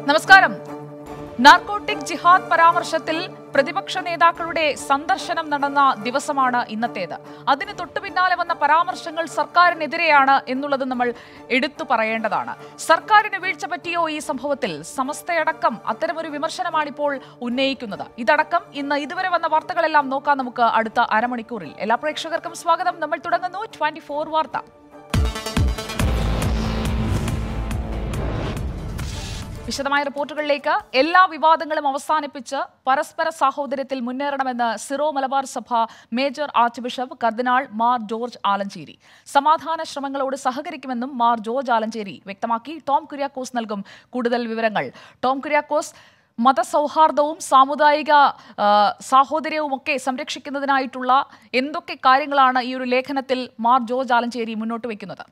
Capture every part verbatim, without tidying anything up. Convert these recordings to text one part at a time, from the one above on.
നമസ്കാരം. നാർക്കോട്ടിക് ജിഹാദ് പരാമർശത്തിൽ പ്രതിപക്ഷ നേതാക്കളുടെ സന്ദർശനം നടന്ന ദിവസമാണ് ഇന്നത്തേത്. അതിന് തൊട്ടു പിന്നാലെ വന്ന പരാമർശങ്ങൾ സർക്കാരിനെതിരെയാണ് എന്നുള്ളത് നമ്മൾ എടുത്തു പറയേണ്ടതാണ്. സർക്കാരിന് വീഴ്ച പറ്റിയോ ഈ സംഭവത്തിൽ? സമസ്തയടക്കം അത്തരമൊരു വിമർശനമാണിപ്പോൾ ഉന്നയിക്കുന്നത്. ഇതടക്കം ഇന്ന് ഇതുവരെ വന്ന വാർത്തകളെല്ലാം നോക്കാം നമുക്ക് അടുത്ത അരമണിക്കൂറിൽ. എല്ലാ പ്രേക്ഷകർക്കും സ്വാഗതം. നമ്മൾ തുടങ്ങുന്നു ട്വന്റി ഫോർ വാർത്ത. വിശദമായ റിപ്പോർട്ടുകളിലേക്ക്. എല്ലാ വിവാദങ്ങളും അവസാനിപ്പിച്ച് പരസ്പര സാഹോദര്യത്തിൽ മുന്നേറണമെന്ന് സിറോ മലബാർ സഭ major archbishop cardinal Mar George Alencherry. സമാധാന ശ്രമങ്ങളോട് സഹകരിക്കുമെന്നും മാർ ജോർജ് ആലഞ്ചേരി വ്യക്തമാക്കി. ടോം കുര്യാക്കോസ് നൽകും കൂടുതൽ വിവരങ്ങൾ. ടോം കുര്യാക്കോസ്, മതസൗഹാർദ്ദവും സാമുദായിക സാഹോദര്യവും ഒക്കെ സംരക്ഷിക്കുന്നതിനായിട്ടുള്ള എന്തൊക്കെ കാര്യങ്ങളാണ് ഈ ഒരു ലേഖനത്തിൽ മാർ ജോർജ് ആലഞ്ചേരി മുന്നോട്ട് വയ്ക്കുന്നത്?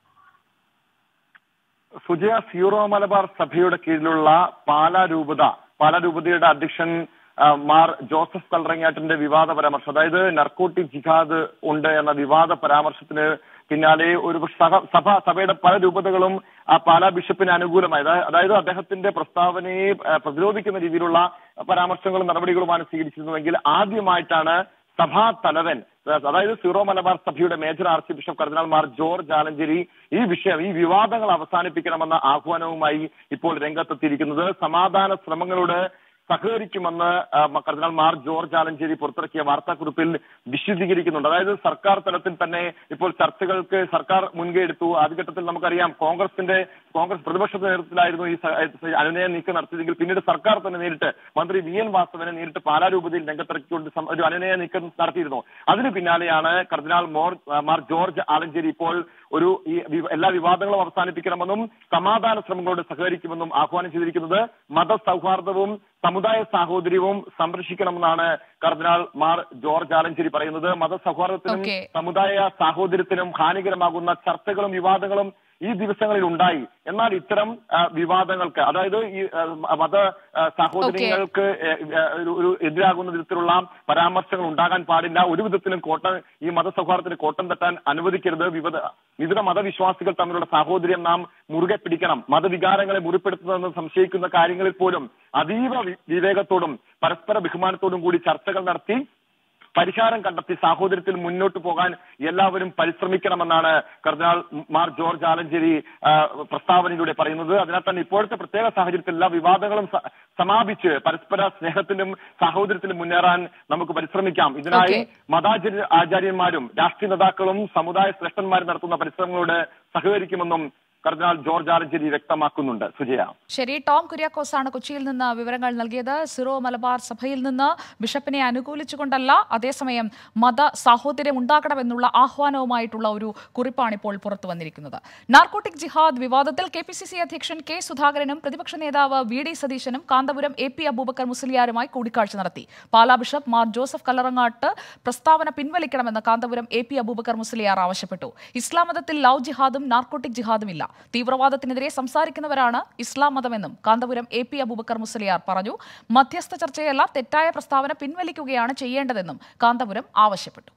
സുജയ, സീറോ മലബാർ സഭയുടെ കീഴിലുള്ള പാലാ രൂപത പാലാ രൂപതയുടെ അധ്യക്ഷൻ മാർ ജോസഫ് കല്ലറങ്ങാട്ടിന്റെ വിവാദ പരാമർശം, അതായത് നർക്കോട്ടിക് ജിഹാദ് ഉണ്ട് എന്ന വിവാദ പരാമർശത്തിന് പിന്നാലെ ഒരു സഭ സഭയുടെ പല രൂപതകളും ആ പാലാ ബിഷപ്പിന് അനുകൂലമായത്, അതായത് അദ്ദേഹത്തിന്റെ പ്രസ്താവനയെ പ്രതിരോധിക്കുന്ന രീതിയിലുള്ള പരാമർശങ്ങളും നടപടികളുമാണ് സ്വീകരിച്ചിരുന്നുവെങ്കിൽ ആദ്യമായിട്ടാണ് സഭാ തലവൻ, അതായത് സീറോ മലബാർ സഭയുടെ major archbishop cardinal Mar George Alencherry ഈ വിഷയം ഈ വിവാദങ്ങൾ അവസാനിപ്പിക്കണമെന്ന ആഹ്വാനവുമായി ഇപ്പോൾ രംഗത്തെത്തിയിരിക്കുന്നത്. സമാധാന ശ്രമങ്ങളോട് സഹകരിക്കുമെന്ന് കർദിനാൾ മാർ ജോർജ് ആലഞ്ചേരി പുറത്തിറക്കിയ വാർത്താക്കുറിപ്പിൽ വിശദീകരിക്കുന്നുണ്ട്. അതായത് സർക്കാർ തലത്തിൽ തന്നെ ഇപ്പോൾ ചർച്ചകൾക്ക് സർക്കാർ മുൻകൈ എടുത്തു. ആദ്യഘട്ടത്തിൽ നമുക്കറിയാം കോൺഗ്രസിന്റെ കോൺഗ്രസ് പ്രതിപക്ഷ നേതൃത്വത്തിലായിരുന്നു ഈ അനുനയ നീക്കം നടത്തിയതെങ്കിൽ പിന്നീട് സർക്കാർ തന്നെ നേരിട്ട് മന്ത്രി വി എൻ വാസവനെ നേരിട്ട് പാലാ രൂപതയിൽ രംഗത്തിറക്കിക്കൊണ്ട് ഒരു അനുനയ നീക്കം നടത്തിയിരുന്നു. അതിന് പിന്നാലെയാണ് കർദിനാൾ മോർ മാർ ജോർജ് ആലഞ്ചേരി ഇപ്പോൾ ഒരു ഈ എല്ലാ വിവാദങ്ങളും അവസാനിപ്പിക്കണമെന്നും സമാധാന ശ്രമങ്ങളോട് സഹകരിക്കുമെന്നും ആഹ്വാനം ചെയ്തിരിക്കുന്നത്. മതസൗഹാർദ്ദവും സമുദായ സാഹോദര്യവും സംരക്ഷിക്കണമെന്നാണ് കർദിനാൾ മാർ ജോർജ് ആലഞ്ചേരി പറയുന്നത്. മതസൗഹാർദ്ദത്തിനും സമുദായ സാഹോദര്യത്തിനും ഹാനികരമാകുന്ന ചർച്ചകളും വിവാദങ്ങളും ഈ ദിവസങ്ങളിൽ ഉണ്ടായി. എന്നാൽ ഇത്തരം വിവാദങ്ങൾക്ക്, അതായത് ഈ മത സാഹോദര്യങ്ങൾക്ക് ഒരു എതിരാകുന്ന വിധത്തിലുള്ള പരാമർശങ്ങൾ ഉണ്ടാകാൻ പാടില്ല. ഒരു വിധത്തിലും കോട്ടം ഈ മതസൗഹാർദ്ദത്തിന് കോട്ടം തട്ടാൻ അനുവദിക്കരുത്. വിവിധ വിവിധ മതവിശ്വാസികൾ തമ്മിലുള്ള സാഹോദര്യം നാം മുറുകെ പിടിക്കണം. മതവികാരങ്ങളെ മുറിപ്പെടുത്തുന്നതെന്ന് സംശയിക്കുന്ന കാര്യങ്ങളിൽ പോലും അതീവ വിവേകത്തോടും പരസ്പര ബഹുമാനത്തോടും കൂടി ചർച്ചകൾ നടത്തി പരിഹാരം കണ്ടെത്തി സാഹോദര്യത്തിൽ മുന്നോട്ട് പോകാൻ എല്ലാവരും പരിശ്രമിക്കണമെന്നാണ് കർദിനാൾ മാർ ജോർജ് ആലഞ്ചേരി പ്രസ്താവനയിലൂടെ പറയുന്നത്. അതിനാൽ തന്നെ ഇപ്പോഴത്തെ പ്രത്യേക സാഹചര്യത്തിൽ എല്ലാ വിവാദങ്ങളും സമാപിച്ച് പരസ്പര സ്നേഹത്തിലും സാഹോദര്യത്തിലും മുന്നേറാൻ നമുക്ക് പരിശ്രമിക്കാം. ഇതിനായി മതാചാര്യ ആചാര്യന്മാരും രാഷ്ട്രീയ നേതാക്കളും സമുദായ ശ്രേഷ്ഠന്മാരും നടത്തുന്ന പരിശ്രമങ്ങളോട് സഹകരിക്കുമെന്നും കർദിനാൾ ജോർജ് ആലഞ്ചേരി വ്യക്തമാക്കുന്നുണ്ട്. സുജയ, ശരി. ടോം കുര്യാക്കോസ് ആണ് കൊച്ചിയിൽ നിന്ന് വിവരങ്ങൾ നൽകിയത്. സിറോ മലബാർ സഭയിൽ നിന്ന് ബിഷപ്പിനെ അനുകൂലിച്ചുകൊണ്ടല്ല, അതേസമയം മത സാഹോദര്യം ഉണ്ടാക്കണമെന്നുള്ള ആഹ്വാനവുമായിട്ടുള്ള ഒരു കുറിപ്പാണ് ഇപ്പോൾ പുറത്തു വന്നിരിക്കുന്നത്. നാർക്കോട്ടിക് ജിഹാദ് വിവാദത്തിൽ കെ പി സി സി അധ്യക്ഷൻ കെ സുധാകരനും പ്രതിപക്ഷ നേതാവ് വി ഡി സതീശനും കാന്തപുരം എ പി അബൂബക്കർ മുസ്ലിയാരുമായി കൂടിക്കാഴ്ച നടത്തി. പാലാ ബിഷപ്പ് മാർ ജോസഫ് കല്ലറങ്ങാട്ട് പ്രസ്താവന പിൻവലിക്കണമെന്ന് കാന്തപുരം എ പി അബൂബക്കർ മുസ്ലിയാർ ആവശ്യപ്പെട്ടു. ഇസ്ലാം മതത്തിൽ ലവ് ജിഹാദും നാർക്കോട്ടിക് ജിഹാദും ഇല്ല. തീവ്രവാദത്തിനെതിരെ സംസാരിക്കുന്നവരാണ് ഇസ്ലാം മതമെന്നും കാന്തപുരം എ പി അബൂബക്കർ മുസ്ലിയാർ പറഞ്ഞു. മധ്യസ്ഥ ചർച്ചയല്ല, തെറ്റായ പ്രസ്താവന പിൻവലിക്കുകയാണ് ചെയ്യേണ്ടതെന്നും കാന്തപുരം ആവശ്യപ്പെട്ടു.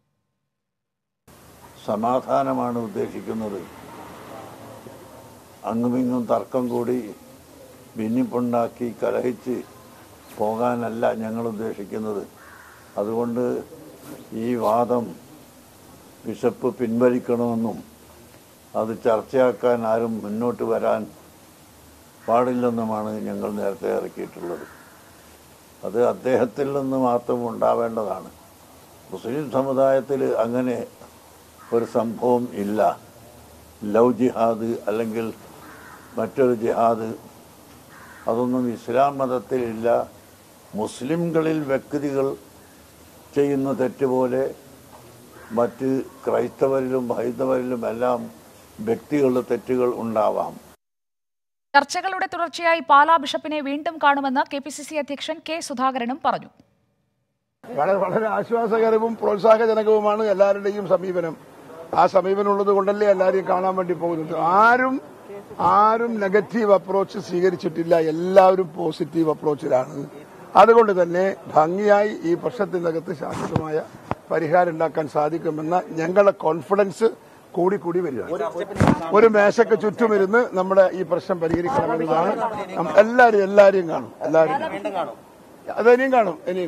സമാധാനമാണ് ഉദ്ദേശിക്കുന്നത്. അങ്ങുമിങ്ങും തർക്കം കൂടി ഭിന്നിപ്പുണ്ടാക്കി കലഹിച്ച് പോകാനല്ല ഞങ്ങൾ ഉദ്ദേശിക്കുന്നത്. അതുകൊണ്ട് ഈ വാദം ബിഷപ്പ് പിൻവലിക്കണമെന്നും അത് ചർച്ചയാക്കാൻ ആരും മുന്നോട്ട് വരാൻ പാടില്ലെന്നുമാണ് ഞങ്ങൾ നേരത്തെ ഇറക്കിയിട്ടുള്ളത്. അത് അദ്ദേഹത്തിൽ നിന്ന് മാത്രം ഉണ്ടാവേണ്ടതാണ്. മുസ്ലിം സമുദായത്തിൽ അങ്ങനെ ഒരു സംഭവം ഇല്ല. ലവ് ജിഹാദ് അല്ലെങ്കിൽ മറ്റൊരു ജിഹാദ് അതൊന്നും ഇസ്ലാം മതത്തിലില്ല. മുസ്ലിംകളിൽ വ്യക്തികൾ ചെയ്യുന്ന തെറ്റുപോലെ മറ്റ് ക്രൈസ്തവരിലും ഹൈന്ദവരിലും എല്ലാം വ്യക്തികളുടെ തെറ്റുകൾ ഉണ്ടാവാം. ചർച്ചകളുടെ തുടർച്ചയായി പാലാ ബിഷപ്പിനെ വീണ്ടും കാണുമെന്ന് കെ പി സി സി അധ്യക്ഷൻ കെ സുധാകരനും പറഞ്ഞു. വളരെ വളരെ ആശ്വാസകരവും പ്രോത്സാഹജനകവുമാണ് എല്ലാവരുടെയും സമീപനം. ആ സമീപനം ഉള്ളത് കൊണ്ടല്ലേ എല്ലാവരെയും കാണാൻ വേണ്ടി പോകുന്നത്. ആരും ആരും നെഗറ്റീവ് അപ്രോച്ച് സ്വീകരിച്ചിട്ടില്ല. എല്ലാവരും പോസിറ്റീവ് അപ്രോച്ചിലാണ്. അതുകൊണ്ട് തന്നെ ഭംഗിയായി ഈ പ്രശ്നത്തിനകത്ത് ശാശ്വതമായ പരിഹാരം ഉണ്ടാക്കാൻ സാധിക്കുമെന്ന ഞങ്ങളുടെ കോൺഫിഡൻസ് കൂടി കൂടി വരികയാണ്. ഒരു മേശയ്ക്ക് ചുറ്റുമിരുന്ന് നമ്മുടെ ഈ പ്രശ്നം പരിഹരിക്കണമെന്നതാണ്. എല്ലാവരും എല്ലാവരെയും കാണും, എല്ലാവരും കാണും, അതിനെയും കാണും, ഇനിയും.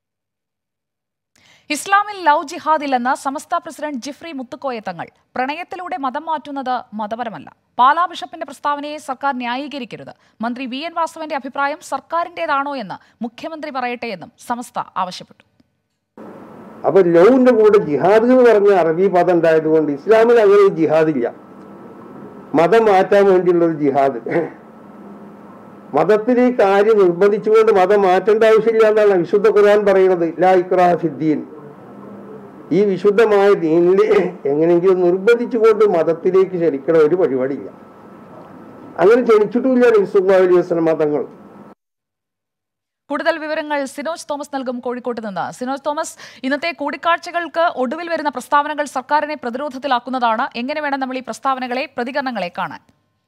ഇസ്ലാമിൽ ലവ് ജിഹാദില്ലെന്ന് സമസ്ത പ്രസിഡന്റ് ജിഫ്രി മുത്തുക്കോയ തങ്ങൾ. പ്രണയത്തിലൂടെ മതം മാറ്റുന്നത് മതപരമല്ല. പാലാ ബിഷപ്പിന്റെ പ്രസ്താവനയെ സർക്കാർ ന്യായീകരിക്കരുത്. മന്ത്രി വി എൻ വാസവന്റെ അഭിപ്രായം സർക്കാരിന്റേതാണോ എന്ന് മുഖ്യമന്ത്രി പറയട്ടെ എന്നും സമസ്ത ആവശ്യപ്പെട്ടു. അപ്പൊ ലൗവിന്റെ കൂടെ ജിഹാദ് എന്ന് പറഞ്ഞ അറബി പദം ഉണ്ടായതുകൊണ്ട് ഇസ്ലാമിൽ അങ്ങനെ ഒരു ജിഹാദില്ല. മതം മാറ്റാൻ വേണ്ടിയുള്ള ഒരു ജിഹാദ്, മതത്തിൽ ഈ കാര്യം നിർബന്ധിച്ചുകൊണ്ട് മതം മാറ്റേണ്ട ആവശ്യമില്ല എന്നാണ് വിശുദ്ധ ഖുർആൻ പറയുന്നത്. ലാ ഇക്റാഹ ഫിദ്ദീൻ. ഈ വിശുദ്ധമായ ദീനിൽ എങ്ങനെയെങ്കിലും നിർബന്ധിച്ചുകൊണ്ട് മതത്തിലേക്ക് ക്ഷണിക്കണ ഒരു പരിപാടിയില്ല. അങ്ങനെ ക്ഷണിച്ചിട്ടില്ല നബി സല്ലല്ലാഹു അലൈഹി വസല്ലം മതങ്ങൾ. കൂടുതൽ വിവരങ്ങൾ സിനോജ് തോമസ് നൽകും കോഴിക്കോട്ട് നിന്ന്. സിനോജ് തോമസ്, ഇന്നത്തെ കൂടിക്കാഴ്ചകൾക്ക് ഒടുവിൽ വരുന്ന പ്രസ്താവനകൾ സർക്കാരിനെ പ്രതിരോധത്തിലാക്കുന്നതാണ്. എങ്ങനെ വേണം നമ്മൾ ഈ പ്രസ്താവനകളെ, പ്രതികരണങ്ങളെ കാണാൻ?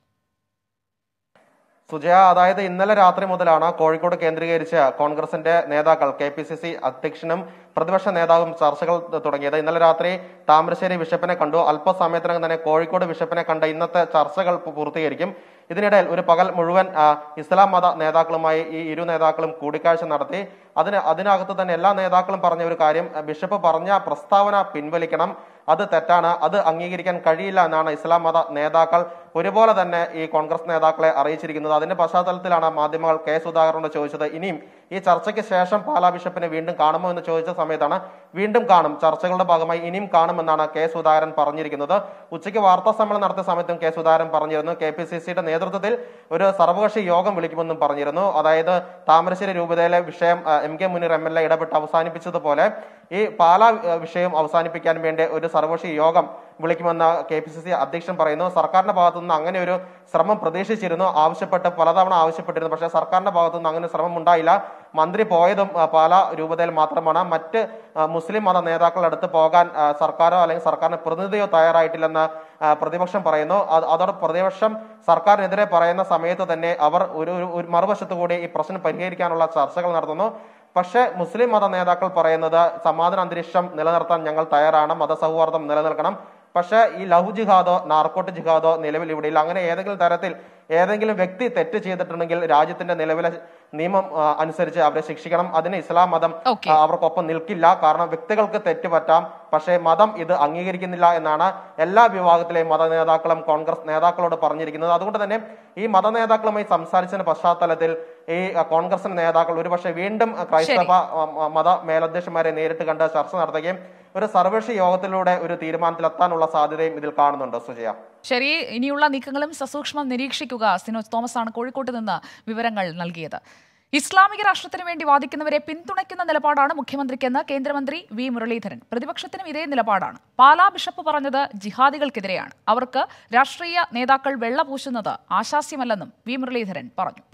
സുജയ, അതായത് ഇന്നലെ രാത്രി മുതലാണ് കോഴിക്കോട് കേന്ദ്രീകരിച്ച് കോൺഗ്രസിന്റെ നേതാക്കൾ, കെ പി സി സി അധ്യക്ഷനും പ്രതിപക്ഷ നേതാവും ചർച്ചകൾ തുടങ്ങിയത്. ഇന്നലെ രാത്രി താമരശ്ശേരി ബിഷപ്പിനെ കണ്ടു. അല്പസമയത്തിനകം തന്നെ കോഴിക്കോട് ബിഷപ്പിനെ കണ്ട ഇന്നത്തെ ചർച്ചകൾ പൂർത്തീകരിക്കും. ഇതിനിടയിൽ ഒരു പകൽ മുഴുവൻ ഇസ്ലാം മത നേതാക്കളുമായി ഈ ഇരു നേതാക്കളും കൂടിക്കാഴ്ച നടത്തി. അതിന് അതിനകത്ത് തന്നെ എല്ലാ നേതാക്കളും പറഞ്ഞ ഒരു കാര്യം, ബിഷപ്പ് പറഞ്ഞ പ്രസ്താവന പിൻവലിക്കണം, അത് തെറ്റാണ്, അത് അംഗീകരിക്കാൻ കഴിയില്ല എന്നാണ് ഇസ്ലാം മത നേതാക്കൾ ഒരുപോലെ തന്നെ ഈ കോൺഗ്രസ് നേതാക്കളെ അറിയിച്ചിരിക്കുന്നത്. അതിന്റെ പശ്ചാത്തലത്തിലാണ് മാധ്യമങ്ങൾ കെ സുധാകരനോട് ചോദിച്ചത്, ഇനിയും ഈ ചർച്ചയ്ക്ക് ശേഷം പാലാ ബിഷപ്പിനെ വീണ്ടും കാണുമോ എന്ന് ചോദിച്ച സമയത്താണ് വീണ്ടും കാണും, ചർച്ചകളുടെ ഭാഗമായി ഇനിയും കാണുമെന്നാണ് കെ സുധാകരൻ പറഞ്ഞിരിക്കുന്നത്. ഉച്ചയ്ക്ക് വാർത്താ സമ്മേളനം നടത്തിയ സമയത്തും കെ സുധാകരൻ പറഞ്ഞിരുന്നു കെ പി സി സിയുടെ നേതൃത്വത്തിൽ ഒരു സർവകക്ഷി യോഗം വിളിക്കുമെന്നും പറഞ്ഞിരുന്നു. അതായത് താമരശ്ശേരി രൂപതയിലെ വിഷയം M K Muneer M L A ഇടപെട്ട് അവസാനിപ്പിച്ചതുപോലെ ഈ പാലാ വിഷയം അവസാനിപ്പിക്കാൻ വേണ്ടി ഒരു സർവകക്ഷി യോഗം വിളിക്കുമെന്ന് കെ പി സി സി അധ്യക്ഷൻ പറയുന്നു. സർക്കാരിന്റെ ഭാഗത്തു നിന്ന് അങ്ങനെ ഒരു ശ്രമം പ്രതീക്ഷിച്ചിരുന്നു, ആവശ്യപ്പെട്ട് പലതവണ ആവശ്യപ്പെട്ടിരുന്നു. പക്ഷേ സർക്കാരിന്റെ ഭാഗത്തു നിന്ന് അങ്ങനെ ശ്രമം ഉണ്ടായില്ല. മന്ത്രി പോയതും പാലാ രൂപതയിൽ മാത്രമാണ്. മറ്റ് മുസ്ലിം മത നേതാക്കളുടെ അടുത്ത് പോകാൻ സർക്കാരോ അല്ലെങ്കിൽ സർക്കാരിന്റെ പ്രതിനിധിയോ തയ്യാറായിട്ടില്ലെന്ന് പ്രതിപക്ഷം പറയുന്നു. അതോടെ പ്രതിപക്ഷം സർക്കാരിനെതിരെ പറയുന്ന സമയത്ത് തന്നെ അവർ ഒരു ഒരു മറുവശത്തു കൂടി ഈ പ്രശ്നം പരിഹരിക്കാനുള്ള ചർച്ചകൾ നടത്തുന്നു. പക്ഷേ മുസ്ലിം മത നേതാക്കൾ പറയുന്നത് സമാധാന അന്തരീക്ഷം നിലനിർത്താൻ ഞങ്ങൾ തയ്യാറാണ്, മതസൗഹാർദ്ദം നിലനിൽക്കണം. പക്ഷേ ഈ ലവ് ജിഹാദോ നാർക്കോട്ട് ജിഹാദോ നിലവിൽ ഇവിടെയില്ല. അങ്ങനെ ഏതെങ്കിലും തരത്തിൽ ഏതെങ്കിലും വ്യക്തി തെറ്റ് ചെയ്തിട്ടുണ്ടെങ്കിൽ രാജ്യത്തിന്റെ നിലവിലെ നിയമം അനുസരിച്ച് അവരെ ശിക്ഷിക്കണം. അതിന് ഇസ്ലാം മതം അവർക്കൊപ്പം നിൽക്കില്ല. കാരണം വ്യക്തികൾക്ക് തെറ്റ് പറ്റാം, പക്ഷേ മതം ഇത് അംഗീകരിക്കുന്നില്ല എന്നാണ് എല്ലാ വിഭാഗത്തിലെയും മത നേതാക്കളും കോൺഗ്രസ് നേതാക്കളോട് പറഞ്ഞിരിക്കുന്നത്. അതുകൊണ്ട് തന്നെ ഈ മത നേതാക്കളുമായി സംസാരിച്ചതിന്റെ പശ്ചാത്തലത്തിൽ ഈ കോൺഗ്രസിന്റെ നേതാക്കൾ ഒരുപക്ഷെ വീണ്ടും ക്രൈസ്തവ മത മേലധ്യക്ഷന്മാരെ നേരിട്ട് കണ്ട് ചർച്ച നടത്തുകയും ഒരു സർവകക്ഷി യോഗത്തിലൂടെ ഒരു തീരുമാനത്തിലെത്താനുള്ള സാധ്യതയും ഇതിൽ കാണുന്നുണ്ട്. സുജയ, ശരി, ഇനിയുള്ള നീക്കങ്ങളും സസൂക്ഷ്മം നിരീക്ഷിക്കുക. സിനോജ് തോമസ് ആണ് കോഴിക്കോട്ട് നിന്ന് വിവരങ്ങൾ നൽകിയത്. ഇസ്ലാമിക രാഷ്ട്രത്തിന് വേണ്ടി വാദിക്കുന്നവരെ പിന്തുണയ്ക്കുന്ന നിലപാടാണ് മുഖ്യമന്ത്രിക്കെന്ന് കേന്ദ്രമന്ത്രി വി മുരളീധരൻ. പ്രതിപക്ഷത്തിനും ഇതേ നിലപാടാണ്. പാലാ ബിഷപ്പ് പറഞ്ഞത് ജിഹാദികൾക്കെതിരെയാണ്. അവർക്ക് രാഷ്ട്രീയ നേതാക്കൾ വെള്ളപൂശുന്നത് ആശാസ്യമല്ലെന്നും വി മുരളീധരൻ പറഞ്ഞു.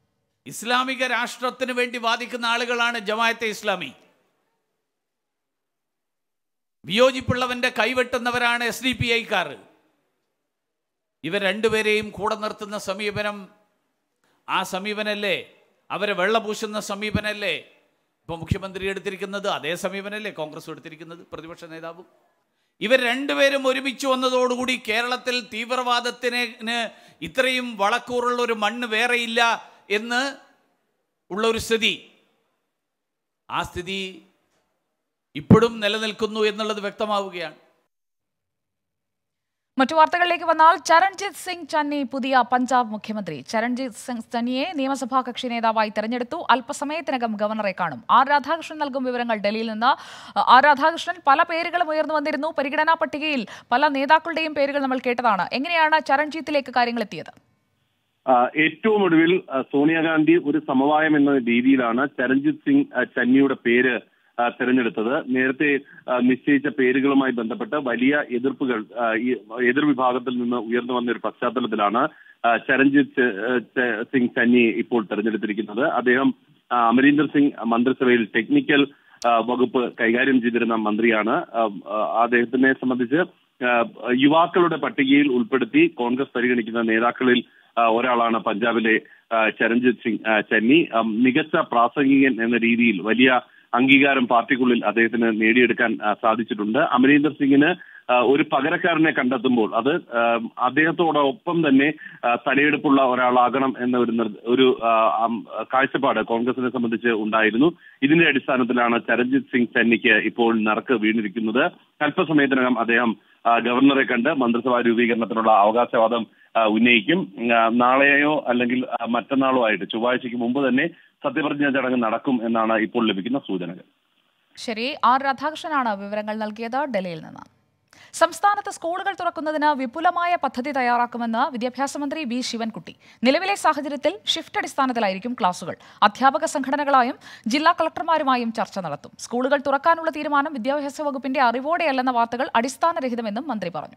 ഇസ്ലാമിക രാഷ്ട്രത്തിന് വേണ്ടി വാദിക്കുന്ന ആളുകളാണ് ജമാഅത്തെ ഇസ്ലാമി. വിയോജിപ്പുള്ളവന്റെ കൈവെട്ടുന്നവരാണ് എസ് ഡി പി ഐക്കാർ. ഇവർ രണ്ടുപേരെയും കൂടെ നിർത്തുന്ന സമീപനം, ആ സമീപനല്ലേ അവരെ വെള്ളപൂശുന്ന സമീപനല്ലേ ഇപ്പോൾ മുഖ്യമന്ത്രി എടുത്തിരിക്കുന്നത്? അതേ സമീപനല്ലേ കോൺഗ്രസ് എടുത്തിരിക്കുന്നത്, പ്രതിപക്ഷ നേതാവും? ഇവർ രണ്ടുപേരും ഒരുമിച്ച് വന്നതോടുകൂടി കേരളത്തിൽ തീവ്രവാദത്തിന് ഇത്രയും വളക്കൂറുള്ള ഒരു മണ്ണ് വേറെയില്ല എന്ന് ഉള്ള ഒരു സ്ഥിതി, ആ സ്ഥിതി ഇപ്പോഴും നിലനിൽക്കുന്നു എന്നുള്ളത് വ്യക്തമാവുകയാണ്. മറ്റു വാർത്തകളിലേക്ക് വന്നാൽ ചരൺജിത് സിംഗ് ചന്നി പുതിയ പഞ്ചാബ് മുഖ്യമന്ത്രി. ചരൺജിത് സിംഗ് ചന്നിയെ നിയമസഭാ കക്ഷി നേതാവായി തെരഞ്ഞെടുത്തു. അല്പസമയത്തിനകം ഗവർണറെ കാണും. ആർ രാധാകൃഷ്ണൻ നൽകും വിവരങ്ങൾ ഡൽഹിയിൽ നിന്ന്. ആർ രാധാകൃഷ്ണൻ, പല പേരുകളും ഉയർന്നു വന്നിരുന്നു. പരിഗണനാ പട്ടികയിൽ പല നേതാക്കളുടെയും പേരുകൾ നമ്മൾ കേട്ടതാണ്. എങ്ങനെയാണ് ചരൺജിത്തിലേക്ക് കാര്യങ്ങൾ എത്തിയത്? ഏറ്റവും ഒടുവിൽ സോണിയാഗാന്ധി ഒരു സമവായം എന്ന രീതിയിലാണ് ചരൺജിത് സിംഗ് ചന്നിയുടെ പേര് തെരഞ്ഞെടുത്തത്. നേരത്തെ നിശ്ചയിച്ച പേരുകളുമായി ബന്ധപ്പെട്ട് വലിയ എതിർപ്പുകൾ ഈ എതിർ വിഭാഗത്തിൽ നിന്ന് ഉയർന്നു വന്ന ഒരു പശ്ചാത്തലത്തിലാണ് ചരൺജിത് സിംഗ് ചന്നി ഇപ്പോൾ തെരഞ്ഞെടുത്തിരിക്കുന്നത്. അദ്ദേഹം അമരീന്ദർ സിംഗ് മന്ത്രിസഭയിൽ ടെക്നിക്കൽ വകുപ്പ് കൈകാര്യം ചെയ്തിരുന്ന മന്ത്രിയാണ്. അദ്ദേഹത്തിനെ സംബന്ധിച്ച് യുവാക്കളുടെ പട്ടികയിൽ ഉൾപ്പെടുത്തി കോൺഗ്രസ് പരിഗണിക്കുന്ന നേതാക്കളിൽ ഒരാളാണ് പഞ്ചാബിലെ ചരൺജിത് സിംഗ് ചന്നി. മികച്ച പ്രാസംഗികൻ എന്ന രീതിയിൽ വലിയ അംഗീകാരം പാർട്ടിക്കുള്ളിൽ അദ്ദേഹത്തിന് നേടിയെടുക്കാൻ സാധിച്ചിട്ടുണ്ട്. അമരീന്ദർ സിംഗിന് ഒരു പകരക്കാരനെ കണ്ടെത്തുമ്പോൾ അത് അദ്ദേഹത്തോടൊപ്പം തന്നെ തലയെടുപ്പുള്ള ഒരാളാകണം എന്ന ഒരു ഒരു കാഴ്ചപ്പാട് കോൺഗ്രസിനെ സംബന്ധിച്ച് ഉണ്ടായിരുന്നു. ഇതിന്റെ അടിസ്ഥാനത്തിലാണ് ചരൺജിത് സിംഗ് ചന്നിക്ക് ഇപ്പോൾ നറുക്ക് വീണിരിക്കുന്നത്. അല്പസമയത്തിനകം അദ്ദേഹം ഗവർണറെ കണ്ട് മന്ത്രിസഭാ രൂപീകരണത്തിനുള്ള അവകാശവാദം ഉന്നയിക്കും. നാളെയോ അല്ലെങ്കിൽ മറ്റന്നാളോ ആയിട്ട് ചൊവ്വാഴ്ചയ്ക്ക് മുമ്പ് തന്നെ സത്യപ്രതിജ്ഞാ ചടങ്ങ് നടക്കും എന്നാണ് ഇപ്പോൾ ലഭിക്കുന്ന സൂചനകൾ. ശരി, ആർ രാധാകൃഷ്ണനാണ് വിവരങ്ങൾ നൽകിയത് ഡൽഹിയിൽ നിന്ന്. സംസ്ഥാനത്ത് സ്കൂളുകൾ തുറക്കുന്നതിന് വിപുലമായ പദ്ധതി തയ്യാറാക്കുമെന്ന് വിദ്യാഭ്യാസ മന്ത്രി വി ശിവൻകുട്ടി. നിലവിലെ സാഹചര്യത്തിൽ ഷിഫ്റ്റ് അടിസ്ഥാനത്തിലായിരിക്കും ക്ലാസുകൾ. അധ്യാപക സംഘടനകളായും ജില്ലാ കളക്ടർമാരുമായും ചർച്ച നടത്തും. സ്കൂളുകൾ തുറക്കാനുള്ള തീരുമാനം വിദ്യാഭ്യാസ വകുപ്പിന്റെ അറിവോടെയല്ലെന്ന വാർത്തകൾ അടിസ്ഥാനരഹിതമെന്നും മന്ത്രി പറഞ്ഞു.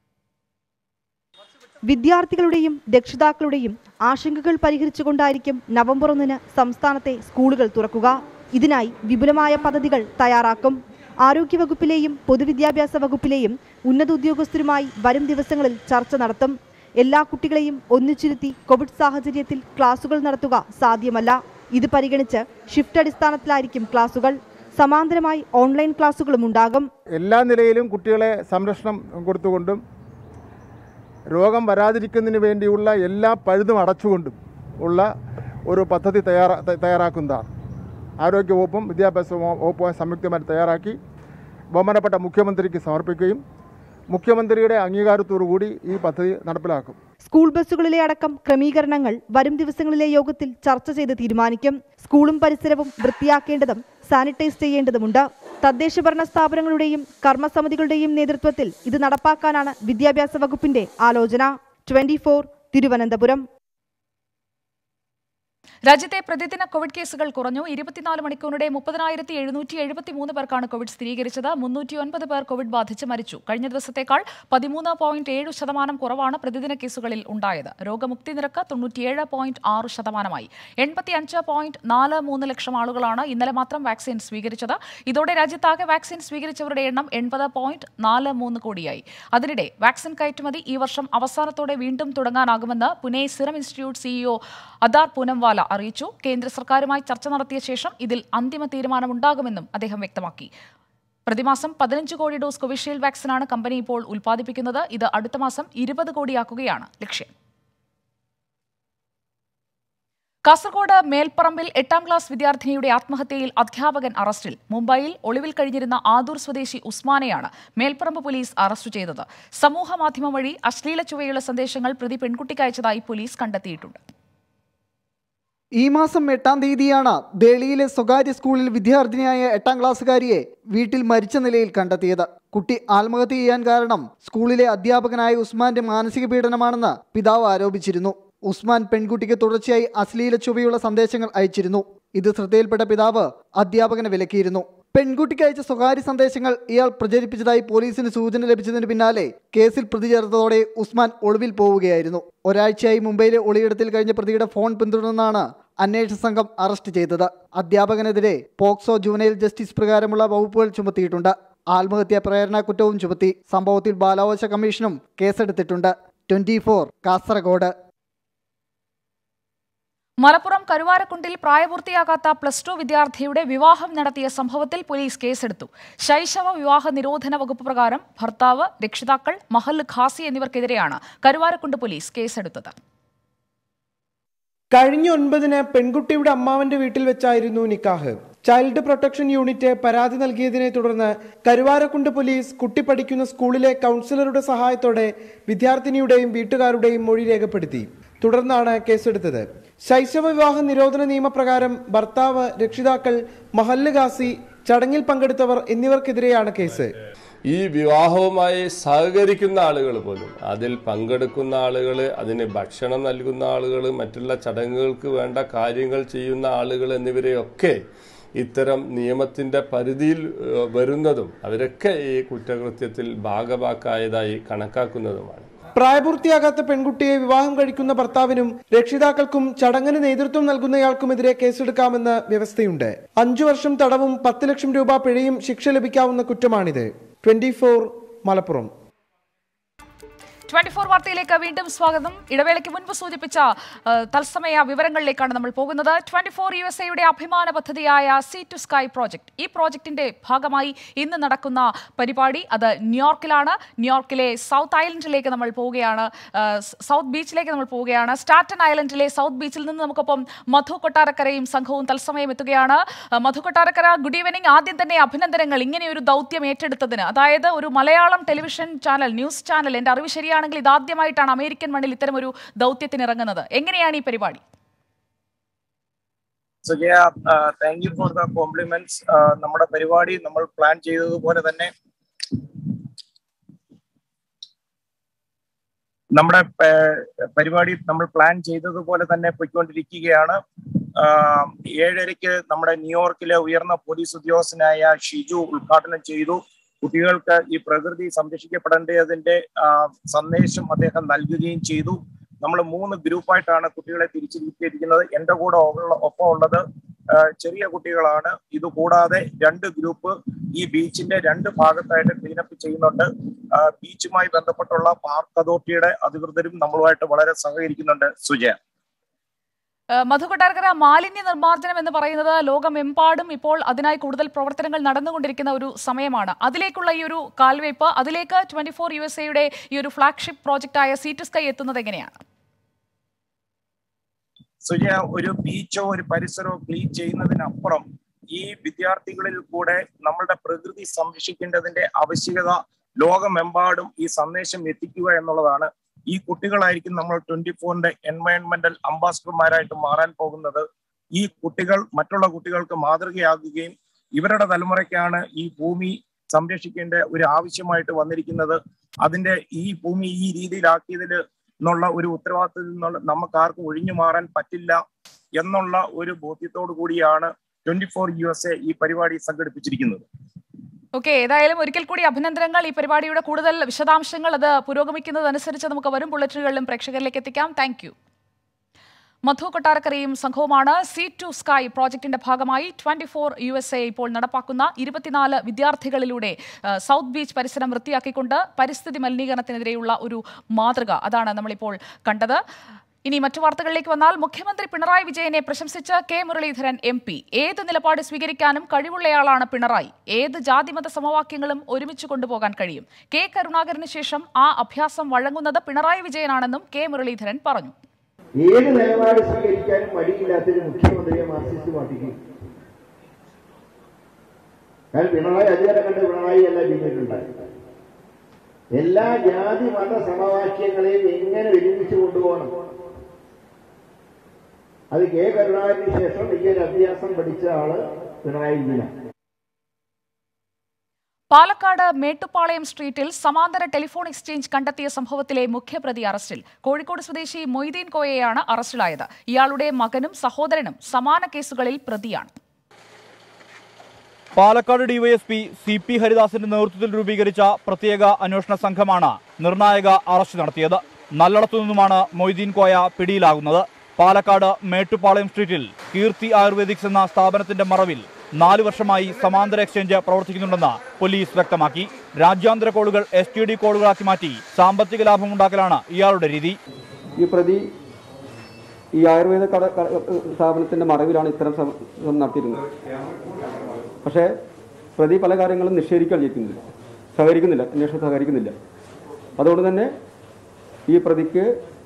വിദ്യാർത്ഥികളുടെയും രക്ഷിതാക്കളുടെയും ആശങ്കകൾ പരിഹരിച്ചുകൊണ്ടായിരിക്കും നവംബർ ഒന്നിന് സംസ്ഥാനത്തെ സ്കൂളുകൾ തുറക്കുക. ഇതിനായി വിപുലമായ പദ്ധതികൾ തയ്യാറാക്കും. ആരോഗ്യവകുപ്പിലെയും പൊതുവിദ്യാഭ്യാസ വകുപ്പിലെയും ഉന്നത ഉദ്യോഗസ്ഥരുമായി വരും ദിവസങ്ങളിൽ ചർച്ച നടത്തും. എല്ലാ കുട്ടികളെയും ഒന്നിച്ചിരുത്തി കോവിഡ് സാഹചര്യത്തിൽ ക്ലാസുകൾ നടത്തുക സാധ്യമല്ല. ഇത് പരിഗണിച്ച് ഷിഫ്റ്റ് അടിസ്ഥാനത്തിലായിരിക്കും ക്ലാസുകൾ. സമാന്തരമായി ഓൺലൈൻ ക്ലാസുകളും ഉണ്ടാകും. എല്ലാ നിലയിലും കുട്ടികളെ സംരക്ഷണം കൊടുത്തുകൊണ്ടും രോഗം വരാതിരിക്കുന്നതിന് വേണ്ടിയുള്ള എല്ലാ പഴുതും അടച്ചുകൊണ്ടും ഉള്ള ഒരു പദ്ധതി തയ്യാറാ തയ്യാറാക്കുന്നതാണ്. ആരോഗ്യവകുപ്പും വിദ്യാഭ്യാസ വകുപ്പുമായി സംയുക്തമായി തയ്യാറാക്കി ബഹുമാനപ്പെട്ട മുഖ്യമന്ത്രിക്ക് സമർപ്പിക്കുകയും മുഖ്യമന്ത്രിയുടെ അംഗീകാരത്തോടുകൂടി ഈ പദ്ധതി നടപ്പിലാക്കും. സ്കൂൾ ബസ്സുകളിലെ അടക്കം ക്രമീകരണങ്ങൾ വരും ദിവസങ്ങളിലെ യോഗത്തിൽ ചർച്ച ചെയ്ത് തീരുമാനിക്കും. സ്കൂളും പരിസരവും വൃത്തിയാക്കേണ്ടതും സാനിറ്റൈസ് ചെയ്യേണ്ടതുമുണ്ട്. തദ്ദേശ ഭരണ സ്ഥാപനങ്ങളുടെയും കർമ്മസമിതികളുടെയും നേതൃത്വത്തിൽ ഇത് നടപ്പാക്കാനാണ് വിദ്യാഭ്യാസ വകുപ്പിന്റെ ആലോചന. Twenty four Thiruvananthapuram. രാജ്യത്തെ പ്രതിദിന കോവിഡ് കേസുകൾ കുറഞ്ഞു. ഇരുപത്തിനാല് മണിക്കൂറിനിടെ മുപ്പതിനായിരത്തി എഴുന്നൂറ്റി എഴുപത്തി മൂന്ന് പേർക്കാണ് കോവിഡ് സ്ഥിരീകരിച്ചത്. മുന്നൂറ്റി ഒൻപത് പേർ കോവിഡ് ബാധിച്ച് മരിച്ചു. കഴിഞ്ഞ ദിവസത്തേക്കാൾ പതിമൂന്ന് പോയിന്റ് ഏഴ് ശതമാനം കുറവാണ് പ്രതിദിന കേസുകളിൽ ഉണ്ടായത്. രോഗമുക്തി നിരക്ക് തൊണ്ണൂറ്റിയേഴ് പോയിന്റ് ആറ് ശതമാനമായി. എൺപത്തി അഞ്ച് പോയിന്റ് നാല് മൂന്ന് ലക്ഷം ആളുകളാണ് ഇന്നലെ മാത്രം വാക്സിൻ സ്വീകരിച്ചത്. ഇതോടെ രാജ്യത്താകെ വാക്സിൻ സ്വീകരിച്ചവരുടെ എണ്ണം എൺപത് പോയിന്റ് നാല് മൂന്ന് കോടിയായി. അതിനിടെ വാക്സിൻ കയറ്റുമതി ഈ വർഷം അവസാനത്തോടെ വീണ്ടും തുടങ്ങാനാകുമെന്ന് Pune Serum Institute CEO Adar Poonawalla അറിയിച്ചു. കേന്ദ്ര സർക്കാരുമായി ചർച്ച നടത്തിയ ശേഷം ഇതിൽ അന്തിമ തീരുമാനമുണ്ടാകുമെന്നും അദ്ദേഹം വ്യക്തമാക്കി. പ്രതിമാസം പതിനഞ്ച് കോടി ഡോസ് കോവിഷീൽഡ് വാക്സിനാണ് കമ്പനി ഇപ്പോൾ ഉൽപ്പാദിപ്പിക്കുന്നത്. ഇത് അടുത്ത മാസം ഇരുപത് കോടിയാക്കുകയാണ് ലക്ഷ്യം. കാസർഗോഡ് മേൽപ്പറമ്പിൽ എട്ടാം ക്ലാസ് വിദ്യാർത്ഥിനിയുടെ ആത്മഹത്യയിൽ അധ്യാപകൻ അറസ്റ്റിൽ. മുംബൈയിൽ ഒളിവിൽ കഴിഞ്ഞിരുന്ന ആദൂർ സ്വദേശി ഉസ്മാനെയാണ് മേൽപ്പറമ്പ് പോലീസ് അറസ്റ്റ് ചെയ്തത്. സമൂഹ മാധ്യമം വഴി അശ്ലീല ചുവയുള്ള സന്ദേശങ്ങൾ പ്രതി പെൺകുട്ടിക്ക് അയച്ചതായി പോലീസ് കണ്ടെത്തിയിട്ടുണ്ട്. ഈ മാസം എട്ടാം തീയതിയാണ് ദേളിയിലെ സ്വകാര്യ സ്കൂളിൽ വിദ്യാർത്ഥിനിയായ എട്ടാം ക്ലാസ്സുകാരിയെ വീട്ടിൽ മരിച്ച നിലയിൽ കണ്ടെത്തിയത്. കുട്ടി ആത്മഹത്യ ചെയ്യാൻ കാരണം സ്കൂളിലെ അധ്യാപകനായ ഉസ്മാന്റെ മാനസിക പീഡനമാണെന്ന് പിതാവ് ആരോപിച്ചിരുന്നു. ഉസ്മാൻ പെൺകുട്ടിക്ക് തുടർച്ചയായി അശ്ലീല ചുവയുള്ള സന്ദേശങ്ങൾ അയച്ചിരുന്നു. ഇത് ശ്രദ്ധയിൽപ്പെട്ട പിതാവ് അധ്യാപകനെ വിലക്കിയിരുന്നു. പെൺകുട്ടിക്ക് അയച്ച സ്വകാര്യ സന്ദേശങ്ങൾ ഇയാൾ പ്രചരിപ്പിച്ചതായി പോലീസിന് സൂചന ലഭിച്ചതിന് പിന്നാലെ കേസിൽ പ്രതി ചേർത്തതോടെ ഉസ്മാൻ ഒളിവിൽ പോവുകയായിരുന്നു. ഒരാഴ്ചയായി മുംബൈയിലെ ഒളിയിടത്തിൽ കഴിഞ്ഞ പ്രതിയുടെ ഫോൺ പിന്തുടർന്നാണ് അന്വേഷണ സംഘം അറസ്റ്റ് ചെയ്തത്. അധ്യാപകനെതിരെ പോക്സോ ജുവനൈൽ ജസ്റ്റിസ് പ്രകാരമുള്ള വകുപ്പുകൾ ചുമത്തിയിട്ടുണ്ട്. ആത്മഹത്യാ പ്രേരണ കുറ്റവും ചുമത്തി. സംഭവത്തിൽ ബാലാവകാശ കമ്മീഷനും കേസെടുത്തിട്ടുണ്ട്. Twenty four Kasaragod. മലപ്പുറം കരുവാരക്കുണ്ടിൽ പ്രായപൂർത്തിയാകാത്ത പ്ലസ് ടു വിദ്യാർത്ഥിയുടെ വിവാഹം നടത്തിയ സംഭവത്തിൽ പോലീസ് കേസെടുത്തു. ശൈശവ വിവാഹ നിരോധന വകുപ്പ് പ്രകാരം ഭർത്താവ്, രക്ഷിതാക്കൾ, മഹല്ല് ഖാസി എന്നിവർക്കെതിരെയാണ് കരുവാരക്കുണ്ട് പോലീസ് കേസെടുത്തത്. കഴിഞ്ഞ ഒൻപതിന് പെൺകുട്ടിയുടെ അമ്മാവന്റെ വീട്ടിൽ വെച്ചായിരുന്നു നിക്കാഹ്. ചൈൽഡ് പ്രൊട്ടക്ഷൻ യൂണിറ്റ് പരാതി നൽകിയതിനെ തുടർന്ന് കരുവാരക്കുണ്ട് പോലീസ് കുട്ടി പഠിക്കുന്ന സ്കൂളിലെ കൗൺസിലറുടെ സഹായത്തോടെ വിദ്യാർത്ഥിനിയുടെയും വീട്ടുകാരുടെയും മൊഴി രേഖപ്പെടുത്തി. തുടർന്നാണ് കേസെടുത്തത്. ശൈശവ വിവാഹ നിരോധന നിയമപ്രകാരം ഭർത്താവ്, രക്ഷിതാക്കൾ, മഹല്ല് ഖാസി, ചടങ്ങിൽ പങ്കെടുത്തവർ എന്നിവർക്കെതിരെയാണ് കേസ്. ഈ വിവാഹവുമായി സഹകരിക്കുന്ന ആളുകൾ പോലും, അതിൽ പങ്കെടുക്കുന്ന ആളുകൾ, അതിന് ഭക്ഷണം നൽകുന്ന ആളുകൾ, മറ്റുള്ള ചടങ്ങുകൾക്ക് വേണ്ട കാര്യങ്ങൾ ചെയ്യുന്ന ആളുകൾ എന്നിവരെയൊക്കെ ഇത്തരം നിയമത്തിൻ്റെ പരിധിയിൽ വരുന്നതും അവരൊക്കെ ഈ കുറ്റകൃത്യത്തിൽ ഭാഗഭാക്കായതായി കണക്കാക്കുന്നതുമാണ്. പ്രായപൂർത്തിയാകാത്ത പെൺകുട്ടിയെ വിവാഹം കഴിക്കുന്ന ഭർത്താവിനും രക്ഷിതാക്കൾക്കും ചടങ്ങിന് നേതൃത്വം നൽകുന്നയാൾക്കുമെതിരെ കേസെടുക്കാമെന്ന് വ്യവസ്ഥയുണ്ട്. അഞ്ചു വർഷം തടവും പത്ത് ലക്ഷം രൂപ പിഴയും ശിക്ഷ ലഭിക്കാവുന്ന കുറ്റമാണിത്. Twenty four Malappuram. Twenty four വാർത്തയിലേക്ക് വീണ്ടും സ്വാഗതം. ഇടവേളയ്ക്ക് മുൻപ് സൂചിപ്പിച്ച തത്സമയ വിവരങ്ങളിലേക്കാണ് നമ്മൾ പോകുന്നത്. ട്വന്റി ഫോർ യു എസ് എയുടെ അഭിമാന പദ്ധതിയായ സീ ടു സ്കൈ പ്രോജക്ട്, ഈ പ്രോജക്ടിന്റെ ഭാഗമായി ഇന്ന് നടക്കുന്ന പരിപാടി അത് ന്യൂയോർക്കിലാണ്. ന്യൂയോർക്കിലെ സൗത്ത് ഐലൻഡിലേക്ക് നമ്മൾ പോവുകയാണ്, സൗത്ത് ബീച്ചിലേക്ക് നമ്മൾ പോവുകയാണ്. സ്റ്റാറ്റൻ ഐലൻഡിലെ സൗത്ത് ബീച്ചിൽ നിന്ന് നമുക്കൊപ്പം മധു കൊട്ടാരക്കരയും സംഘവും തത്സമയം എത്തുകയാണ്. Madhu Kottarakkara, good evening. ആദ്യം തന്നെ അഭിനന്ദനങ്ങൾ ഇങ്ങനെ ഒരു ദൗത്യം ഏറ്റെടുത്തതിന്. അതായത് ഒരു Malayalam television channel, news channel, എന്റെ അറിവ് ശരിയാണെങ്കിൽ ഇതാദ്യമായിട്ടാണ് അമേരിക്കൻ മണ്ണിൽ ഇത്തരം ഒരു ദൗത്യത്തിന് ഇറങ്ങുന്നത്. എങ്ങനെയാണ് ഈ പരിപാടി? Thank you for the compliments. നമ്മുടെ പരിപാടി നമ്മൾ പ്ലാൻ ചെയ്തതുപോലെ തന്നെ നമ്മുടെ പരിപാടി നമ്മൾ പ്ലാൻ ചെയ്തതുപോലെ തന്നെ പോയിക്കൊണ്ടിരിക്കുകയാണ്. ഏഴരയ്ക്ക് നമ്മുടെ ന്യൂയോർക്കിലെ ഉയർന്ന പോലീസ് ഉദ്യോഗസ്ഥനായ ഷിജു ഉദ്ഘാടനം ചെയ്തു. കുട്ടികൾക്ക് ഈ പ്രകൃതി സംരക്ഷിക്കപ്പെടേണ്ടതിന്റെ സന്ദേശം അദ്ദേഹം നൽകുകയും ചെയ്തു. നമ്മൾ മൂന്ന് ഗ്രൂപ്പായിട്ടാണ് കുട്ടികളെ തിരിച്ചിരിക്കുന്നത്. എൻ്റെ കൂടെ ഒപ്പം ഉള്ളത് ചെറിയ കുട്ടികളാണ്. ഇത് കൂടാതെ രണ്ട് ഗ്രൂപ്പ് ഈ ബീച്ചിന്റെ രണ്ട് ഭാഗത്തായിട്ട് ക്ലീനപ്പ് ചെയ്യുന്നുണ്ട്. ബീച്ചുമായി ബന്ധപ്പെട്ടുള്ള പാർക്ക് അതോറിറ്റിയുടെ അധികൃതരും നമ്മളുമായിട്ട് വളരെ സഹകരിക്കുന്നുണ്ട്. സുജയ, മധു കൊട്ടാരക്കര, മാലിന്യ നിർമ്മാർജ്ജനം എന്ന് പറയുന്നത് ലോകമെമ്പാടും ഇപ്പോൾ അതിനായി കൂടുതൽ പ്രവർത്തനങ്ങൾ നടന്നുകൊണ്ടിരിക്കുന്ന ഒരു സമയമാണ്. അതിലേക്കുള്ള ഈ ഒരു കാൽവയ്പ്, അതിലേക്ക് ട്വന്റി ഫോർ യു എസ് എയുടെ ഈ ഒരു ഫ്ലാഗ്ഷിപ്പ് പ്രോജക്റ്റായ സീ ടു സ്കൈ എത്തുന്നത് എങ്ങനെയാണ്? സുജയ, ഒരു ബീച്ചോ ഒരു പരിസരമോ ക്ലീൻ ചെയ്യുന്നതിനപ്പുറം ഈ വിദ്യാർത്ഥികളിൽ കൂടെ നമ്മളുടെ പ്രകൃതി സംരക്ഷിക്കേണ്ടതിന്റെ ആവശ്യകത ലോകമെമ്പാടും ഈ സന്ദേശം എത്തിക്കുക എന്നുള്ളതാണ്. ഈ കുട്ടികളായിരിക്കും നമ്മൾ ട്വന്റി ഫോറിന്റെ എൻവയൺമെന്റൽ അംബാസിഡർമാരായിട്ട് മാറാൻ പോകുന്നത്. ഈ കുട്ടികൾ മറ്റുള്ള കുട്ടികൾക്ക് മാതൃകയാകുകയും ഇവരുടെ തലമുറയ്ക്കാണ് ഈ ഭൂമി സംരക്ഷിക്കേണ്ട ഒരു ആവശ്യമായിട്ട് വന്നിരിക്കുന്നത്. അതിന്റെ ഈ ഭൂമി ഈ രീതിയിലാക്കിയതിൽ എന്നുള്ള ഒരു ഉത്തരവാദിത്തത്തിൽ നിന്നുള്ള നമുക്ക് ആർക്കും ഒഴിഞ്ഞു മാറാൻ പറ്റില്ല എന്നുള്ള ഒരു ബോധ്യത്തോടു കൂടിയാണ് twenty four U S A ഈ പരിപാടി സംഘടിപ്പിച്ചിരിക്കുന്നത്. ഓക്കെ, ഏതായാലും ഒരിക്കൽ കൂടി അഭിനന്ദനങ്ങൾ. ഈ പരിപാടിയുടെ കൂടുതൽ വിശദാംശങ്ങൾ അത് പുരോഗമിക്കുന്നതനുസരിച്ച് നമുക്ക് വരും ബുള്ളറ്റിനുകളിലും പ്രേക്ഷകരിലേക്ക് എത്തിക്കാം. Thank you. മധു കൊട്ടാരക്കരയും സംഘവുമാണ് സീ ടു സ്കൈ പ്രോജക്ടിന്റെ ഭാഗമായി twenty four U S A ഇപ്പോൾ നടപ്പാക്കുന്ന ഇരുപത്തിനാല് വിദ്യാർത്ഥികളിലൂടെ സൗത്ത് ബീച്ച് പരിസരം വൃത്തിയാക്കിക്കൊണ്ട് പരിസ്ഥിതി മലിനീകരണത്തിനെതിരെയുള്ള ഒരു മാതൃക, അതാണ് നമ്മളിപ്പോൾ കണ്ടത്. ഇനി മറ്റു വാർത്തകളിലേക്ക് വന്നാൽ, മുഖ്യമന്ത്രി പിണറായി വിജയനെ പ്രശംസിച്ച് കെ മുരളീധരൻ എം പി. ഏത് നിലപാട് സ്വീകരിക്കാനും കഴിവുള്ളയാളാണ് പിണറായി. ഏത് ജാതിമത സമവാക്യങ്ങളും ഒരുമിച്ച് കൊണ്ടുപോകാൻ കഴിയും. കെ കരുണാകരന് ശേഷം ആ അഭ്യാസം വഴങ്ങുന്നത് പിണറായി വിജയനാണെന്നും കെ മുരളീധരൻ പറഞ്ഞു. ഏത് നിലപാട് സ്വീകരിക്കാനും മടിയില്ലാത്തൊരു മുഖ്യമന്ത്രിയെ മാർക്സിസ്റ്റ് പാർട്ടിക്ക്. കാരണം പിണറായി അധികാരം കണ്ട് പിണറായി എല്ലാം ചെയ്തിട്ടുണ്ടായി. എല്ലാ ജാതി മത സമവാക്യങ്ങളെയും എങ്ങനെ ഒരുമിച്ച് കൊണ്ടുപോകണം, അത് കെ കരുണാകരന് ശേഷം ഈ ഒരു അഭ്യാസം പഠിച്ച ആള് പിണറായി വിജയനാണ്. പാലക്കാട് മേട്ടുപ്പാളയം സ്ട്രീറ്റിൽ സമാന്തര ടെലിഫോൺ എക്സ്ചേഞ്ച് കണ്ടെത്തിയ സംഭവത്തിലെ മുഖ്യപ്രതി അറസ്റ്റിൽ. കോഴിക്കോട് സ്വദേശി മൊയ്തീൻ കോയയാണ് അറസ്റ്റിലായത്. ഇയാളുടെ മകനും സഹോദരനും സമാന കേസുകളിൽ പ്രതിയാണ്. പാലക്കാട് ഡിവൈഎസ്പി സി പി ഹരിദാസിന്റെ നേതൃത്വത്തിൽ രൂപീകരിച്ച പ്രത്യേക അന്വേഷണ സംഘമാണ് നിർണായക അറസ്റ്റ് നടത്തിയത്. നല്ലടത്തു നിന്നുമാണ് മൊയ്തീൻ കോയ പിടിയിലാകുന്നത്. പാലക്കാട് മേട്ടുപ്പാളയം സ്ട്രീറ്റിൽ കീർത്തി ആയുർവേദിക്സ് എന്ന സ്ഥാപനത്തിന്റെ മറവിൽ നാല് വർഷമായി സമാന്തര എക്സ്ചേഞ്ച് പ്രവർത്തിക്കുന്നുണ്ടെന്ന് പോലീസ് വ്യക്തമാക്കി. രാജ്യാന്തര കോളുകൾ എസ് ടി ഡി കോളുകളാക്കി മാറ്റി സാമ്പത്തിക ലാഭമുണ്ടാക്കലാണ് ഇയാളുടെ രീതി. ഈ പ്രതി ഈ ആയുർവേദ കട സ്ഥാപനത്തിന്റെ മറവിലാണ് ഇത്തരം നടത്തിയിരുന്നത്. പക്ഷേ പ്രതി പല കാര്യങ്ങളും നിഷേധിക്കാൻ ചെയ്യുന്നില്ല, സഹകരിക്കുന്നില്ല, അന്വേഷണം സഹകരിക്കുന്നില്ല. അതുകൊണ്ട് തന്നെ ഈ പ്രതിക്ക്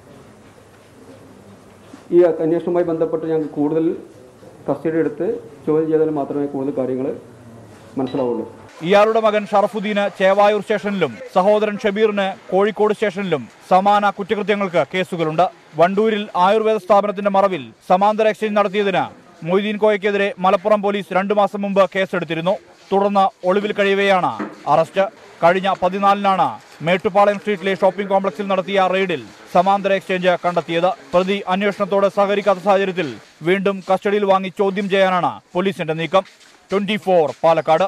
ഈ അന്വേഷണവുമായി ബന്ധപ്പെട്ട് ഞങ്ങൾക്ക് കൂടുതൽ കസ്റ്റഡി എടുത്ത് ചോദ്യം ചെയ്താൽ മാത്രമേ കൂടുതൽ കാര്യങ്ങൾ മനസ്സിലാവുള്ളൂ. ഇയാളുടെ മകൻ ഷറഫുദ്ദീന് ചേവായൂർ സ്റ്റേഷനിലും സഹോദരൻ ഷബീറിന് കോഴിക്കോട് സ്റ്റേഷനിലും സമാന കുറ്റകൃത്യങ്ങൾക്ക് കേസുകളുണ്ട്. വണ്ടൂരിൽ ആയുർവേദ സ്ഥാപനത്തിന്റെ മറവിൽ സമാന്തര എക്സ്ചേഞ്ച് നടത്തിയതിന് മൊയ്തീൻ കോയക്കെതിരെ മലപ്പുറം പോലീസ് രണ്ടു മാസം മുമ്പ് കേസെടുത്തിരുന്നു. തുടർന്ന് ഒളിവിൽ കഴിയവെയാണ് അറസ്റ്റ്. കഴിഞ്ഞ പതിനാലിനാണ് മേട്ടുപ്പാളയം സ്ട്രീറ്റിലെ ഷോപ്പിംഗ് കോംപ്ലക്സിൽ നടത്തിയ റെയ്ഡിൽ സമാന്തര എക്സ്ചേഞ്ച് കണ്ടെത്തിയത്. പ്രതി അന്വേഷണത്തോട് സഹകരിക്കാത്ത സാഹചര്യത്തിൽ വീണ്ടും കസ്റ്റഡിയിൽ വാങ്ങി ചോദ്യം ചെയ്യാനാണ് പോലീസിന്റെ നീക്കം. Twenty four Palakkad.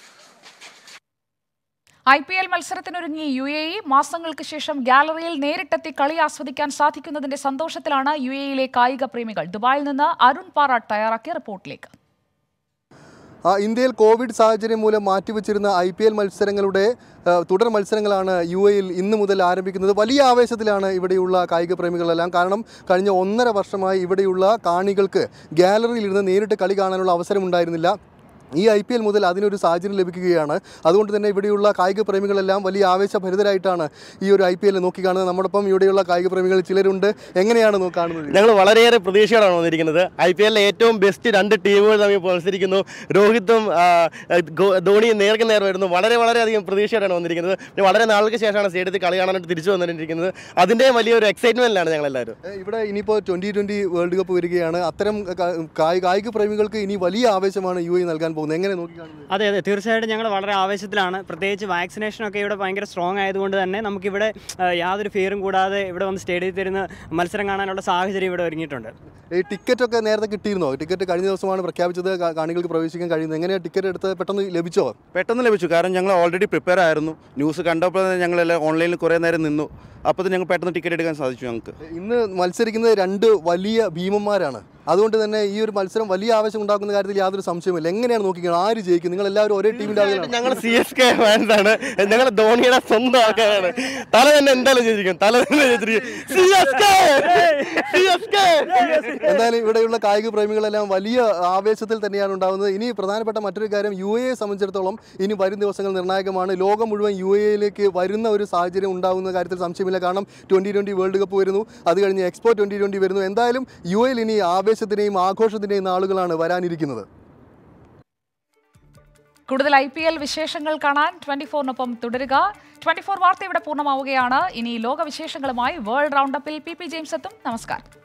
I P L മത്സരത്തിനൊരുങ്ങി യു എ ഇ. മാസങ്ങൾക്ക് ശേഷം ഗാലറിയിൽ നേരിട്ടെത്തി കളി ആസ്വദിക്കാൻ സാധിക്കുന്നതിന്റെ സന്തോഷത്തിലാണ് യു എ ഇയിലെ കായിക പ്രേമികൾ. ദുബായിൽ നിന്ന് അരുൺ പാറാട്ട് തയ്യാറാക്കിയ റിപ്പോർട്ടിലേക്ക്. ഇന്ത്യയിൽ കോവിഡ് സാഹചര്യം മൂലം മാറ്റിവെച്ചിരുന്ന ഐ പി എൽ മത്സരങ്ങളുടെ തുടർ മത്സരങ്ങളാണ് യു എയിൽ ഇന്ന് മുതൽ ആരംഭിക്കുന്നത്. വലിയ ആവേശത്തിലാണ് ഇവിടെയുള്ള കായിക പ്രേമികളെല്ലാം. കാരണം കഴിഞ്ഞ ഒന്നര വർഷമായി ഇവിടെയുള്ള കാണികൾക്ക് ഗാലറിയിൽ ഇരുന്ന് നേരിട്ട് കളി കാണാനുള്ള അവസരം ഉണ്ടായിരുന്നില്ല. ഈ ഐ പി എൽ മുതൽ അതിനൊരു സാഹചര്യം ലഭിക്കുകയാണ്. അതുകൊണ്ട് തന്നെ ഇവിടെയുള്ള കായിക പ്രേമികളെല്ലാം വലിയ ആവേശഭരിതരായിട്ടാണ് ഈ ഒരു ഐ പി എൽ നോക്കിക്കാണുന്നത്. നമ്മോടൊപ്പം ഇവിടെയുള്ള കായിക പ്രേമികൾ ചിലരുണ്ട്. എങ്ങനെയാണ് നോക്കാണുന്നത്? ഞങ്ങൾ വളരെയേറെ പ്രതീക്ഷയോടാണ് വന്നിരിക്കുന്നത്. ഐ പി എല്ലിലെ ഏറ്റവും ബെസ്റ്റ് രണ്ട് ടീമുകൾ തമ്മിൽ മത്സരിക്കുന്നു. രോഹിത്തും ധോണിയും നേർക്ക് നേർ വരുന്നു. വളരെ വളരെയധികം പ്രതീക്ഷയോടാണ് വന്നിരിക്കുന്നത്. പിന്നെ വളരെ നാൾക്ക് ശേഷമാണ് സ്റ്റേഡിയത്തിൽ കളി കാണാനായിട്ട് തിരിച്ചു വന്നിരിക്കുന്നത്. അതിൻ്റെ വലിയൊരു എക്സൈറ്റ്മെന്റിലാണ് ഞങ്ങളെല്ലാവരും. ഇവിടെ ഇനിയിപ്പോൾ ട്വന്റി ട്വന്റി വേൾഡ് കപ്പ് വരികയാണ്. അത്തരം കായിക പ്രേമികൾക്ക് ഇനി വലിയ ആവേശമാണ് യു എ നൽകാൻ പോകുന്നത്. എങ്ങനെ നോക്കിക്കാണുന്നത്? അതെ അതെ തീർച്ചയായിട്ടും ഞങ്ങൾ വളരെ ആവേശത്തിലാണ്. പ്രത്യേകിച്ച് വാക്സിനേഷനൊക്കെ ഇവിടെ ഭയങ്കര സ്ട്രോങ് ആയതുകൊണ്ട് തന്നെ നമുക്കിവിടെ യാതൊരു ഫിയറും കൂടാതെ ഇവിടെ വന്ന് സ്റ്റേഡിയത്തിൽ ഇരുന്ന് മത്സരം കാണാനുള്ള സാഹചര്യം ഇവിടെ ഒരുങ്ങിയിട്ടുണ്ട്. ഈ ടിക്കറ്റൊക്കെ നേരത്തെ കിട്ടിയിരുന്നോ? ടിക്കറ്റ് കഴിഞ്ഞ ദിവസമാണ് പ്രഖ്യാപിച്ചത് കാണികൾക്ക് പ്രവേശിക്കാൻ കഴിയുന്നത്. എങ്ങനെയാണ് ടിക്കറ്റ് എടുത്ത് പെട്ടെന്ന് ലഭിച്ചോ? പെട്ടെന്ന് ലഭിച്ചു. കാരണം ഞങ്ങൾ ഓൾറെഡി പ്രിപ്പയർ ആയിരുന്നു. ന്യൂസ് കണ്ടപ്പോൾ ഞങ്ങളെല്ലാം ഓൺലൈനിൽ കുറേ നേരം നിന്നു. അപ്പോൾ ഞങ്ങൾ പെട്ടെന്ന് ടിക്കറ്റ് എടുക്കാൻ സാധിച്ചു. ഞങ്ങൾക്ക് ഇന്ന് മത്സരിക്കുന്നത് രണ്ട് വലിയ ഭീമന്മാരാണ്. അതുകൊണ്ട് തന്നെ ഈ ഒരു മത്സരം വലിയ ആവശ്യം ഉണ്ടാക്കുന്ന കാര്യത്തിൽ യാതൊരു സംശയമില്ല. എങ്ങനെയാണ് നോക്കിക്കുന്നത്? ആര് ജയിക്കും? നിങ്ങൾ എല്ലാവരും ഒരേ ടീമിന്റെ ആളുകളാണ്. ഞങ്ങൾ സി എസ് കെ ഫാൻസാണ്. ഞങ്ങൾ ധോണിയുടെ സ്വന്തം ആൾക്കാരാണ്. തല തന്നെ എന്തായാലും ജയിച്ചിരിക്കും. തല തന്നെ ജയിച്ചിരിക്കും. എന്തായാലും ഇവിടെയുള്ള കായിക പ്രേമികളെല്ലാം വലിയ ആവേശത്തിൽ തന്നെയാണ് ഉണ്ടാകുന്നത്. ഇനി പ്രധാനപ്പെട്ട മറ്റൊരു കാര്യം, യു എയെ സംബന്ധിച്ചിടത്തോളം ഇനി വരും ദിവസങ്ങൾ നിർണായകമാണ്. ലോകം മുഴുവൻ യു എയിലേക്ക് വരുന്ന ഒരു സാഹചര്യം ഉണ്ടാകുന്ന കാര്യത്തിൽ സംശയമില്ല. കാരണം ട്വന്റി ട്വന്റി വേൾഡ് കപ്പ് വരുന്നു, അത് കഴിഞ്ഞ് എക്സ്പോ ട്വന്റി ട്വന്റി വരുന്നു. എന്തായാലും യു എയിൽ ഇനി ആവേശത്തിന്റെയും ആഘോഷത്തിന്റെയും നാളുകളാണ് വരാനിരിക്കുന്നത്. കൂടുതൽ ഐ പി എൽ വിശേഷങ്ങൾ കാണാൻ ട്വന്റി ഫോറിനൊപ്പം തുടരുക. ട്വന്റി ഫോർ വാർത്ത ഇവിടെ പൂർണ്ണമാവുകയാണ്. ഇനി ലോക വിശേഷങ്ങളുമായി വേൾഡ് റൗണ്ടപ്പിൽ പി പി ജെയിംസ് എത്തും. നമസ്കാരം.